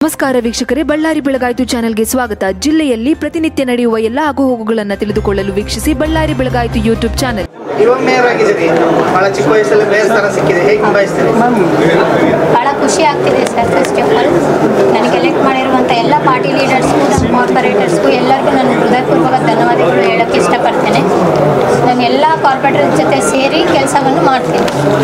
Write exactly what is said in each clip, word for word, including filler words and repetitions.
ನಮಸ್ಕಾರ ವೀಕ್ಷಕರೇ, ಬಳ್ಳಾರಿ ಬೆಳಗಾಯಿತು ಚಾನೆಲ್ಗೆ ಸ್ವಾಗತ. ಜಿಲ್ಲೆಯಲ್ಲಿ ಪ್ರತಿನಿತ್ಯ ನಡೆಯುವ ಎಲ್ಲ ಆಗುಹೋಗುಗಳನ್ನು ತಿಳಿದುಕೊಳ್ಳಲು ವೀಕ್ಷಿಸಿ ಬಳ್ಳಾರಿ ಬೆಳಗಾಯಿತು ಯೂಟ್ಯೂಬ್ ಚಾನೆಲ್. ಇವಾಗ ಮೇಯರ್ ಆಗಿದ್ದೀರಿ, ಬಹಳ ಚಿಕ್ಕ ವಯಸ್ಸಲ್ಲಿ ಮೇಯರ್ ಸ್ಥಾನ ಸಿಕ್ಕಿದೆ, ಹೇಗೆ ನಿಭಾಯಿಸ್ತೀರಿ? ಭಾಳ ಖುಷಿ ಆಗ್ತಿದೆ ಸರ್. ಫಸ್ಟ್ ಆಫ್ ಆಲ್ ನನಗೆ ಎಲೆಕ್ಟ್ ಮಾಡಿರುವಂಥ ಎಲ್ಲ ಪಾರ್ಟಿ ಲೀಡರ್ಸ್ಗೂ, ನಮ್ಮ ಕಾರ್ಪೊರೇಟರ್ಸ್ಗೂ ಎಲ್ಲರಿಗೂ ನಾನು ಹೃದಯಪೂರ್ವಕ ಧನ್ಯವಾದಗಳು ಹೇಳೋಕ್ಕೆ ಇಷ್ಟಪಡ್ತೇನೆ. ನಾನು ಎಲ್ಲ ಕಾರ್ಪೊರೇಟರ್ ಜೊತೆ ಸೇರಿ ಕೆಲಸವನ್ನು ಮಾಡ್ತೀನಿ.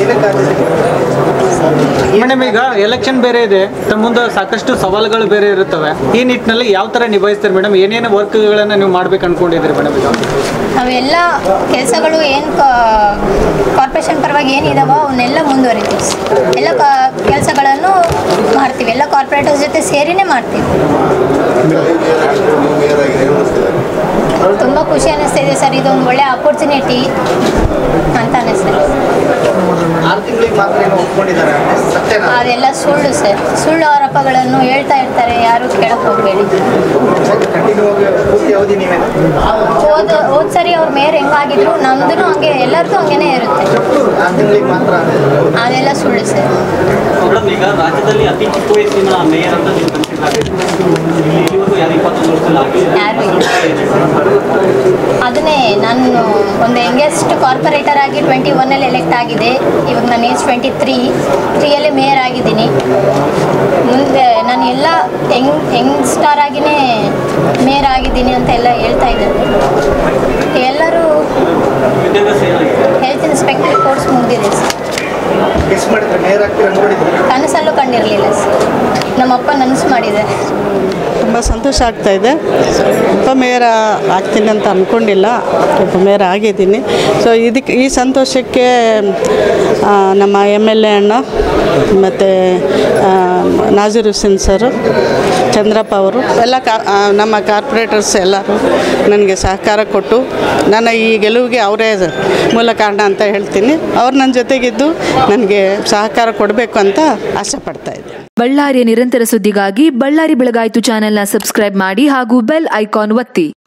ಮೇಡಮ್, ಈಗ ಎಲೆಕ್ಷನ್ ಬೇರೆ ಇದೆ, ಮುಂದೆ ಸಾಕಷ್ಟು ಸವಾಲುಗಳು ಬೇರೆ ಇರುತ್ತವೆ. ಈ ನಿಟ್ಟಿನಲ್ಲಿ ಯಾವ ಥರ ನಿಭಾಯಿಸ್ತೀರಿ ಮೇಡಮ್? ಏನೇನು ವರ್ಕ್ಗಳನ್ನು ನೀವು ಮಾಡ್ಬೇಕು ಅನ್ಕೊಂಡಿದ್ದೀರಿ ಮೇಡಮ್? ಈಗ ನಾವೆಲ್ಲ ಕೆಲಸಗಳು ಏನು ಕಾರ್ಪೊರೇಷನ್ ಪರವಾಗಿ ಏನಿದಾವೋ ಅವನ್ನೆಲ್ಲ ಮುಂದುವರಿತೀವಿ. ಎಲ್ಲ ಕೆಲಸಗಳನ್ನು ಮಾಡ್ತೀವಿ, ಎಲ್ಲ ಕಾರ್ಪೊರೇಟರ್ಸ್ ಜೊತೆ ಸೇರಿನೇ ಮಾಡ್ತೀವಿ. ತುಂಬ ಖುಷಿ ಅನ್ನಿಸ್ತಾ ಇದೆ ಸರ್. ಇದೊಂದು ಒಳ್ಳೆ ಆಪರ್ಚುನಿಟಿ ಅಂತ ಅನ್ನಿಸ್ತಾ ಇದೆ. ಅದೆಲ್ಲ ಸುಳ್ಳು ಸರ್. ಸುಳ್ಳು ಆರೋಪಗಳನ್ನು ಹೇಳ್ತಾ ಇರ್ತಾರೆ, ಯಾರು ಕೇಳಕ್ಕೆ ಹೋಗಬೇಡಿ. ಹೋದ ಹೋದ ಸರಿ ಅವ್ರ ಮೇಯರ್ ಹೆಂಗಾಗಿದ್ರು ನಮ್ದು ಹಂಗೆ, ಎಲ್ಲರಿಗೂ ಹಂಗೇನೆ ಇರುತ್ತೆ. ಅದೆಲ್ಲ ಸುಳ್ಳು ಸರ್. ಈಗ ರಾಜ್ಯದಲ್ಲಿ ಅತಿ ಚಿಕ್ಕ ವಯಸ್ಸಿನ ಮೇಯರ್ ಅಂತ ಯಾರು ಅದನ್ನೇ ನಾನು ಒಂದು ಯಂಗೆಸ್ಟ್ ಕಾರ್ಪೊರೇಟರ್ ಆಗಿ ಟ್ವೆಂಟಿ ಒನ್ನಲ್ಲಿ ಎಲೆಕ್ಟ್ ಆಗಿದೆ. ಇವಾಗ ನನ್ನ ಏಜ್ ಟ್ವೆಂಟಿ ತ್ರೀ ತ್ರೀಯಲ್ಲಿ ಮೇಯರ್ ಆಗಿದ್ದೀನಿ. ಮುಂದೆ ನಾನು ಎಲ್ಲ ಯಂಗ್ ಯಂಗ್ಸ್ಟಾರ್ ಆಗಿನೇ ಮೇಯರ್ ಆಗಿದ್ದೀನಿ ಅಂತ ಎಲ್ಲ ಹೇಳ್ತಾ ಇದ್ದಾರೆ. ಎಲ್ಲರೂ ಹೆಲ್ತ್ ಇನ್ಸ್ಪೆಕ್ಟರ್ ಕೋರ್ಸ್ ಮುಗಿದಿದೆ ಸರ್. ಕನಸಲ್ಲೂ ಕಂಡಿರಲಿಲ್ಲ ಸರ್. ನಮ್ಮಪ್ಪ ನನಸು ಮಾಡಿದ್ದಾರೆ. ತುಂಬ ಸಂತೋಷ ಆಗ್ತಾಯಿದೆ. ಉಪ ಮೇಯರ್ ಆಗ್ತೀನಿ ಅಂತ ಅಂದ್ಕೊಂಡಿಲ್ಲ, ಉಪ ಮೇಯರ್ ಆಗಿದ್ದೀನಿ. ಸೊ ಇದಕ್ಕೆ ಈ ಸಂತೋಷಕ್ಕೆ ನಮ್ಮ ಎಮ್ ಎಲ್ ಎ ಅಣ್ಣ ಮತ್ತು ನಾಜೀರ್ ಹುಸೇನ್ ಸರು, ಚಂದ್ರಪ್ಪ ಅವರು ಎಲ್ಲ ಕಾ ನಮ್ಮ ಕಾರ್ಪೊರೇಟರ್ಸ್ ಎಲ್ಲರೂ ನನಗೆ ಸಹಕಾರ ಕೊಟ್ಟು ನನ್ನ ಈ ಗೆಲುವಿಗೆ ಅವರೇ ಮೂಲ ಕಾರಣ ಅಂತ ಹೇಳ್ತೀನಿ. ಅವ್ರು ನನ್ನ ಜೊತೆಗಿದ್ದು ನನಗೆ ಸಹಕಾರ ಕೊಡಬೇಕು ಅಂತ ಆಸೆ ಪಡ್ತಾ ಇದ್ದೆ. ಬಳ್ಳಾರಿಯ ನಿರಂತರ ಸುದ್ದಿಗಾಗಿ ಬಳ್ಳಾರಿ ಬೆಳಗಾಯಿತು ಚಾನೆಲ್ನ ಸಬ್ಸ್ಕ್ರೈಬ್ ಮಾಡಿ ಹಾಗೂ ಬೆಲ್ ಐಕಾನ್ ಒತ್ತಿ.